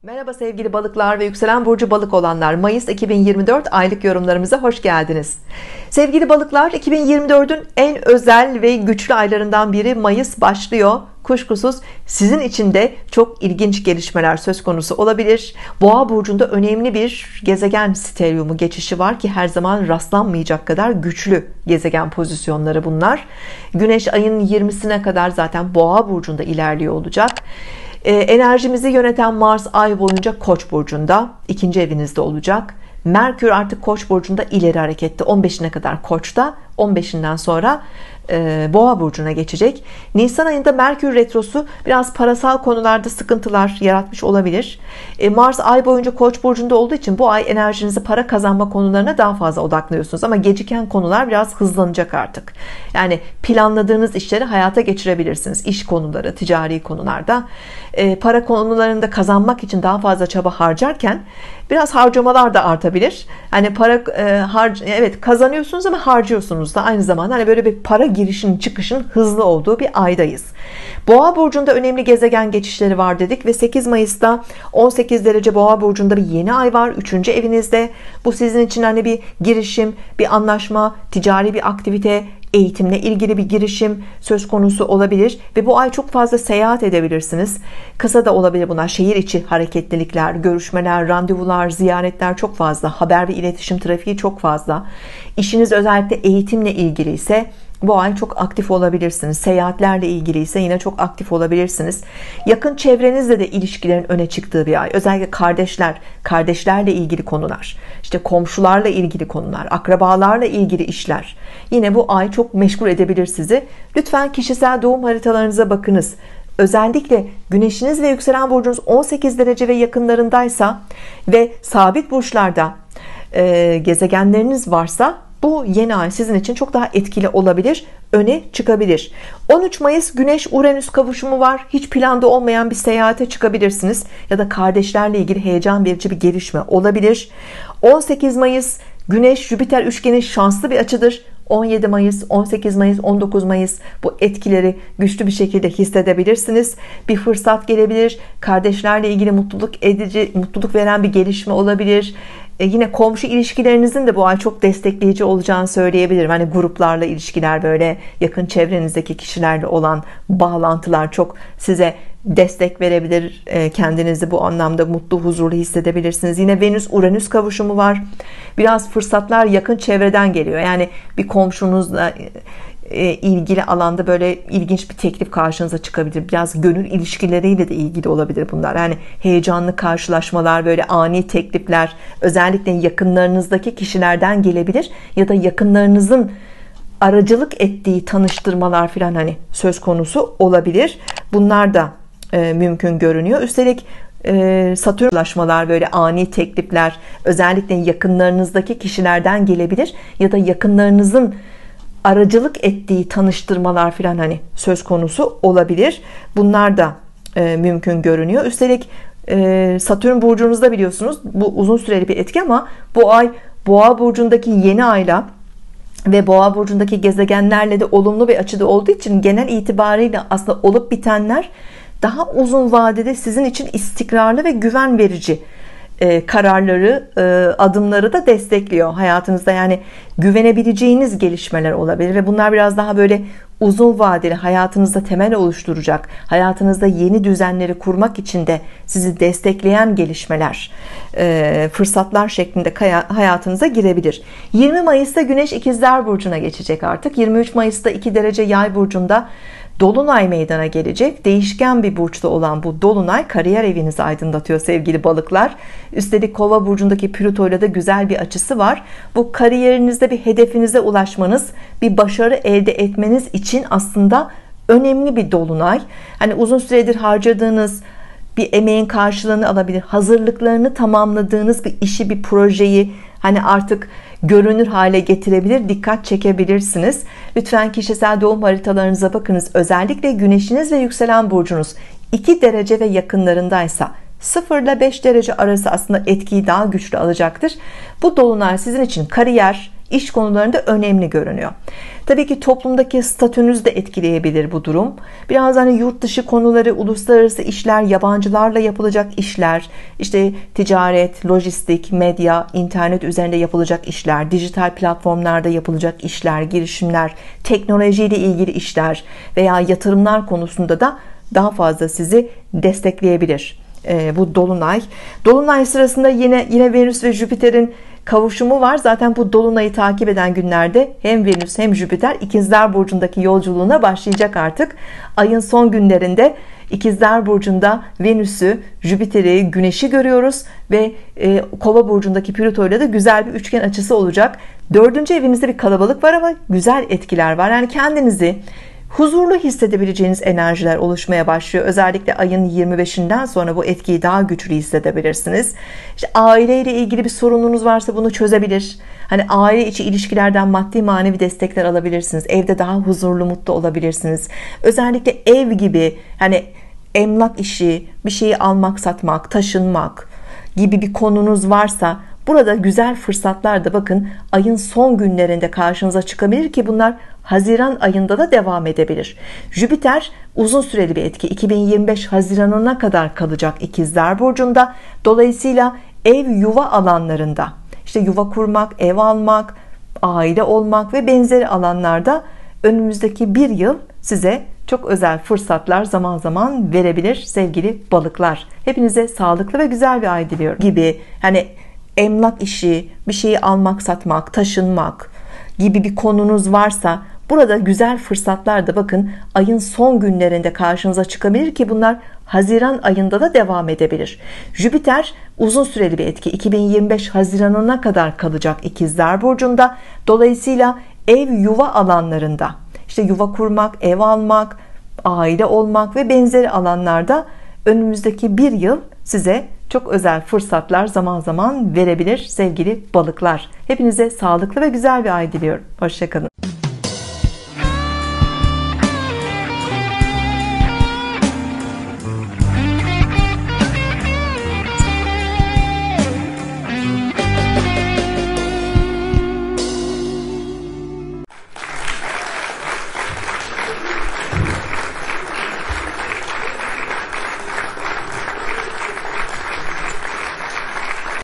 Merhaba sevgili balıklar ve yükselen burcu balık olanlar, Mayıs 2024 aylık yorumlarımıza hoş geldiniz. Sevgili balıklar, 2024'ün en özel ve güçlü aylarından biri Mayıs başlıyor. Kuşkusuz sizin için de çok ilginç gelişmeler söz konusu olabilir. Boğa burcunda önemli bir gezegen stereyumu geçişi var ki her zaman rastlanmayacak kadar güçlü gezegen pozisyonları bunlar. Güneş ayın 20'sine kadar zaten Boğa burcunda ilerliyor olacak. Enerjimizi yöneten Mars ay boyunca Koç burcunda, ikinci evinizde olacak. Merkür artık Koç burcunda ileri hareketli, 15'ine kadar Koç'ta, 15'inden sonra Boğa burcuna geçecek. Nisan ayında Merkür retrosu biraz parasal konularda sıkıntılar yaratmış olabilir. Mars ay boyunca Koç burcunda olduğu için bu ay enerjinizi para kazanma konularına daha fazla odaklıyorsunuz ama geciken konular biraz hızlanacak artık. Yani planladığınız işleri hayata geçirebilirsiniz. İş konuları, ticari konularda para konularında kazanmak için daha fazla çaba harcarken biraz harcamalar da artabilir. Hani para evet kazanıyorsunuz ama harcıyorsunuz da aynı zamanda, hani böyle bir para girişin çıkışın hızlı olduğu bir aydayız. Boğa burcunda önemli gezegen geçişleri var dedik ve 8 Mayıs'ta 18 derece Boğa burcunda bir yeni ay var, 3. evinizde. Bu sizin için hani bir girişim, bir anlaşma, ticari bir aktivite, eğitimle ilgili bir girişim söz konusu olabilir ve bu ay çok fazla seyahat edebilirsiniz. Kısa da olabilir bunlar. Şehir içi hareketlilikler, görüşmeler, randevular, ziyaretler çok fazla. Haber ve iletişim trafiği çok fazla. İşiniz özellikle eğitimle ilgili ise bu ay çok aktif olabilirsiniz. Seyahatlerle ilgili ise yine çok aktif olabilirsiniz. Yakın çevrenizle de ilişkilerin öne çıktığı bir ay. Özellikle kardeşlerle ilgili konular, işte komşularla ilgili konular, akrabalarla ilgili işler. Yine bu ay çok meşgul edebilir sizi. Lütfen kişisel doğum haritalarınıza bakınız. Özellikle güneşiniz ve yükselen burcunuz 18 derece ve yakınlarındaysa ve sabit burçlarda gezegenleriniz varsa bu yeni ay sizin için çok daha etkili olabilir, öne çıkabilir. 13 Mayıs Güneş Uranüs kavuşumu var. Hiç planda olmayan bir seyahate çıkabilirsiniz ya da kardeşlerle ilgili heyecan verici bir gelişme olabilir. 18 Mayıs Güneş Jüpiter üçgeni şanslı bir açıdır. 17 Mayıs, 18 Mayıs, 19 Mayıs bu etkileri güçlü bir şekilde hissedebilirsiniz. Bir fırsat gelebilir. Kardeşlerle ilgili mutluluk veren bir gelişme olabilir. Yine komşu ilişkilerinizin de bu ay çok destekleyici olacağını söyleyebilirim. Hani gruplarla ilişkiler, böyle yakın çevrenizdeki kişilerle olan bağlantılar çok size destek verebilir. Kendinizi bu anlamda mutlu, huzurlu hissedebilirsiniz. Yine Venüs Uranüs kavuşumu var. Biraz fırsatlar yakın çevreden geliyor. Yani bir komşunuzla ilgili alanda böyle ilginç bir teklif karşınıza çıkabilir. Biraz gönül ilişkileriyle de ilgili olabilir bunlar. Yani heyecanlı karşılaşmalar, böyle ani teklifler özellikle yakınlarınızdaki kişilerden gelebilir ya da yakınlarınızın aracılık ettiği tanıştırmalar falan hani söz konusu olabilir. Bunlar da mümkün görünüyor. Üstelik Satürn ulaşmalar, böyle ani teklifler özellikle yakınlarınızdaki kişilerden gelebilir ya da yakınlarınızın aracılık ettiği tanıştırmalar falan hani söz konusu olabilir. Bunlar da mümkün görünüyor. Üstelik Satürn burcunuzda, biliyorsunuz bu uzun süreli bir etki ama bu ay Boğa burcundaki yeni ayla ve Boğa burcundaki gezegenlerle de olumlu bir açıda olduğu için genel itibariyle aslında olup bitenler daha uzun vadede sizin için istikrarlı ve güven verici kararları, adımları da destekliyor hayatınızda. Yani güvenebileceğiniz gelişmeler olabilir ve bunlar biraz daha böyle uzun vadeli, hayatınızda temel oluşturacak, hayatınızda yeni düzenleri kurmak için de sizi destekleyen gelişmeler, fırsatlar şeklinde hayatınıza girebilir. 20 Mayıs'ta Güneş İkizler burcuna geçecek artık. 23 Mayıs'ta 2 derece Yay burcunda Dolunay meydana gelecek. Değişken bir burçta olan bu Dolunay kariyer evinizi aydınlatıyor sevgili balıklar. Üstelik Kova burcundaki Plüto ile de güzel bir açısı var. Bu kariyerinizde bir hedefinize ulaşmanız, bir başarı elde etmeniz için aslında önemli bir Dolunay. Hani uzun süredir harcadığınız bir emeğin karşılığını alabilir. Hazırlıklarını tamamladığınız bir işi, bir projeyi hani artık görünür hale getirebilir, dikkat çekebilirsiniz. Lütfen kişisel doğum haritalarınıza bakınız. Özellikle güneşiniz ve yükselen burcunuz 2 derece ve yakınlarındaysa 0 ile 5 derece arası aslında etkiyi daha güçlü alacaktır. Bu dolunay sizin için kariyer, iş konularında önemli görünüyor. Tabii ki toplumdaki statünüzü de etkileyebilir bu durum. Biraz hani yurt dışı konuları, uluslararası işler, yabancılarla yapılacak işler, işte ticaret, lojistik, medya, internet üzerinde yapılacak işler, dijital platformlarda yapılacak işler, girişimler, teknolojiyle ilgili işler veya yatırımlar konusunda da daha fazla sizi destekleyebilir. Bu dolunay sırasında yine Venüs ve Jüpiter'in kavuşumu var. Zaten bu dolunayı takip eden günlerde hem Venüs hem Jüpiter İkizler burcundaki yolculuğuna başlayacak artık. Ayın son günlerinde İkizler burcunda Venüs'ü, Jüpiter'i, Güneş'i görüyoruz ve Kova burcundaki Plüto ile de güzel bir üçgen açısı olacak. 4. evinizde bir kalabalık var ama güzel etkiler var. Yani kendinizi huzurlu hissedebileceğiniz enerjiler oluşmaya başlıyor. Özellikle ayın 25'inden sonra bu etkiyi daha güçlü hissedebilirsiniz. İşte aileyle ilgili bir sorununuz varsa bunu çözebilir. Hani aile içi ilişkilerden maddi manevi destekler alabilirsiniz. Evde daha huzurlu, mutlu olabilirsiniz. Özellikle ev gibi, hani emlak işi, bir şeyi almak, satmak, taşınmak gibi bir konunuz varsa burada güzel fırsatlar da bakın ayın son günlerinde karşınıza çıkabilir ki bunlar Haziran ayında da devam edebilir. Jüpiter uzun süreli bir etki. 2025 Haziran'ına kadar kalacak İkizler burcunda. Dolayısıyla ev, yuva alanlarında, işte yuva kurmak, ev almak, aile olmak ve benzeri alanlarda önümüzdeki bir yıl size çok özel fırsatlar zaman zaman verebilir sevgili balıklar. Hepinize sağlıklı ve güzel bir ay diliyorum. Gibi hani emlak işi, bir şeyi almak, satmak, taşınmak gibi bir konunuz varsa burada güzel fırsatlar da bakın ayın son günlerinde karşınıza çıkabilir ki bunlar Haziran ayında da devam edebilir. Jüpiter uzun süreli bir etki. 2025 Haziran'ına kadar kalacak İkizler burcunda. Dolayısıyla ev, yuva alanlarında, işte yuva kurmak, ev almak, aile olmak ve benzeri alanlarda önümüzdeki bir yıl size çok özel fırsatlar zaman zaman verebilir sevgili balıklar. Hepinize sağlıklı ve güzel bir ay diliyorum. Hoşça kalın.